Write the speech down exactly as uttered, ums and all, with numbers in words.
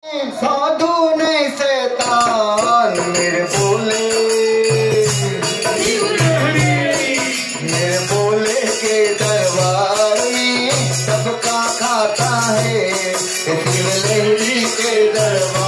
साधु नहीं शैतान मेरे बोले, मेरे बोले के दरबार में सबका खाता है, शिव लहरी के दरबार